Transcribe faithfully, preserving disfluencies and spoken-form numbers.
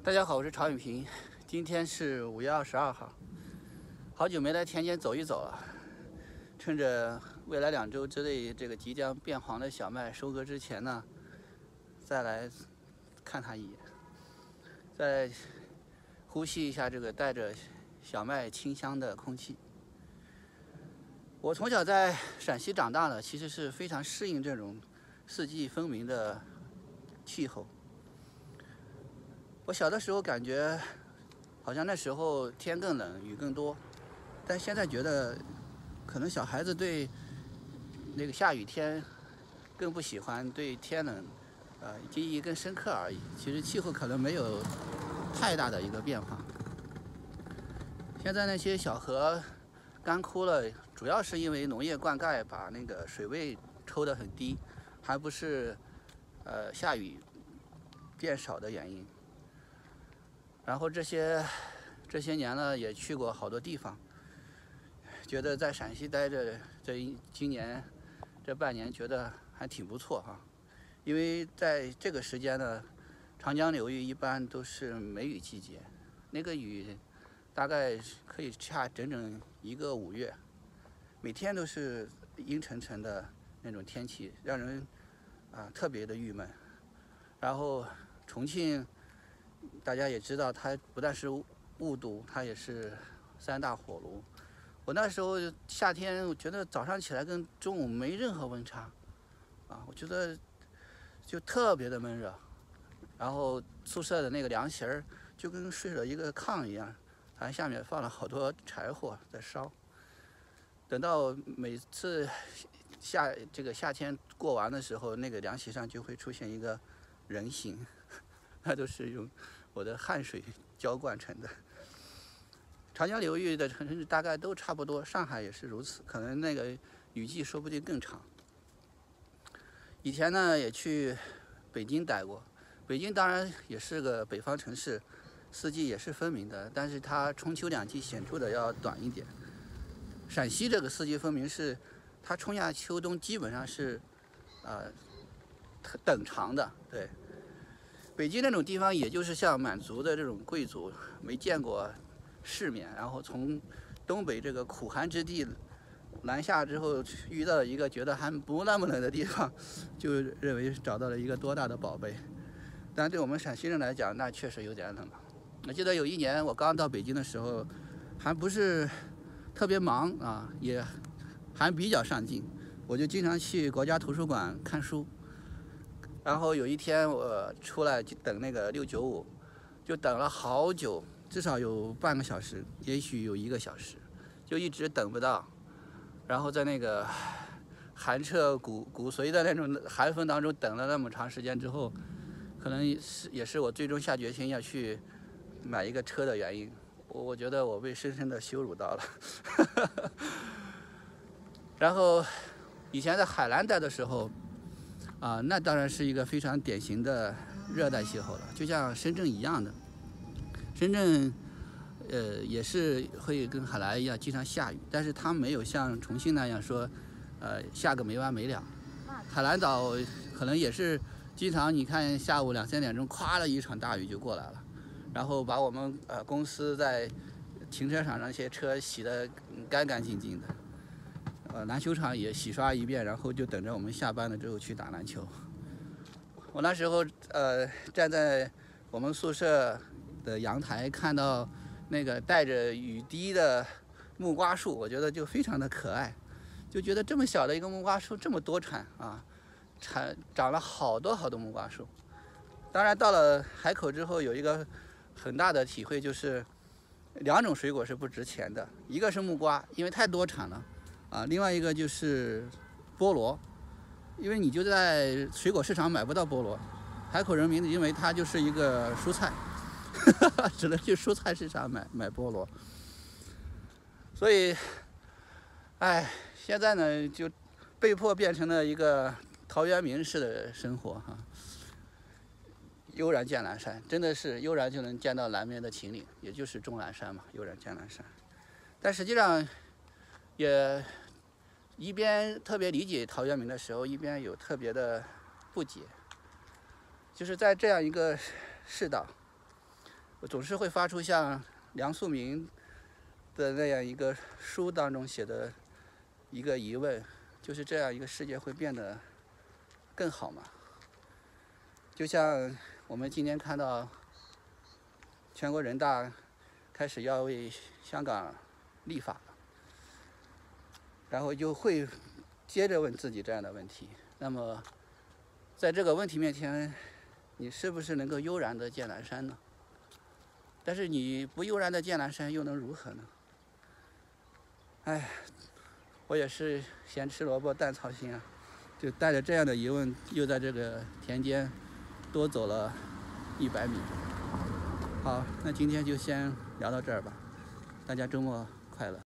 大家好，我是曹永平，今天是五月二十二号，好久没来田间走一走了。趁着未来两周之内这个即将变黄的小麦收割之前呢，再来看它一眼，再呼吸一下这个带着小麦清香的空气。我从小在陕西长大了，其实是非常适应这种四季分明的气候。我小的时候感觉好像那时候天更冷，雨更多，但现在觉得可能小孩子对那个下雨天更不喜欢，对天冷呃记忆更深刻而已。其实气候可能没有太大的一个变化。现在那些小河干枯了，主要是因为农业灌溉把那个水位抽得很低，还不是呃下雨变少的原因。然后这些这些年呢，也去过好多地方，觉得在陕西待着这一今年这半年觉得还挺不错哈。因为在这个时间呢，长江流域一般都是梅雨季节，那个雨大概可以下整整一个五月，每天都是阴沉沉的那种天气，让人啊特别的郁闷。然后重庆大家也知道，它不但是雾都，它也是三大火炉。我那时候夏天，我觉得早上起来跟中午没任何温差，啊，我觉得就特别的闷热。然后宿舍的那个凉席儿就跟睡了一个炕一样，它下面放了好多柴火在烧。等到每次夏这个夏天过完的时候，那个凉席上就会出现一个人形，那都是用我的汗水浇灌成的。长江流域的城市大概都差不多，上海也是如此，可能那个雨季说不定更长。以前呢也去北京待过，北京当然也是个北方城市，四季也是分明的，但是它春秋两季显著的要短一点。陕西这个四季分明是，它春夏秋冬基本上是，呃，等长的，对。北京那种地方，也就是像满族的这种贵族，没见过世面，然后从东北这个苦寒之地南下之后，遇到了一个觉得还不那么冷的地方，就认为找到了一个多大的宝贝。但对我们陕西人来讲，那确实有点冷了。我记得有一年我刚到北京的时候，还不是特别忙啊，也还比较上进，我就经常去国家图书馆看书。然后有一天我出来就等那个六九五，就等了好久，至少有半个小时，也许有一个小时，就一直等不到。然后在那个寒彻骨骨髓的那种寒风当中等了那么长时间之后，可能是也是我最终下决心要去买一个车的原因。我我觉得我被深深的羞辱到了。然后以前在海南待的时候，啊，那当然是一个非常典型的热带气候了，就像深圳一样的。深圳，呃，也是会跟海南一样经常下雨，但是它没有像重庆那样说，呃，下个没完没了。海南岛可能也是经常，你看下午两三点钟，咵了一场大雨就过来了，然后把我们呃公司在停车场上那些车洗得干干净净的。呃，篮球场也洗刷一遍，然后就等着我们下班了之后去打篮球。我那时候呃站在我们宿舍的阳台，看到那个带着雨滴的木瓜树，我觉得就非常的可爱，就觉得这么小的一个木瓜树这么多产啊，产长了好多好多木瓜树。当然到了海口之后，有一个很大的体会，就是两种水果是不值钱的，一个是木瓜，因为太多产了。啊，另外一个就是菠萝，因为你就在水果市场买不到菠萝，海口人民因为它就是一个蔬菜，只能去蔬菜市场买买菠萝。所以，哎，现在呢就被迫变成了一个陶渊明式的生活哈。悠然见南山，真的是悠然就能见到南面的秦岭，也就是终南山嘛，悠然见南山。但实际上，也一边特别理解陶渊明的时候，一边有特别的不解，就是在这样一个世道， 我总是会发出像梁漱溟的那样一个书当中写的一个疑问，就是这样一个世界会变得更好吗？就像我们今天看到全国人大开始要为香港立法，然后就会接着问自己这样的问题。那么，在这个问题面前，你是不是能够悠然的见南山呢？但是你不悠然的见南山，又能如何呢？哎，我也是咸吃萝卜淡操心啊，就带着这样的疑问，又在这个田间多走了一百米。好，那今天就先聊到这儿吧，大家周末快乐。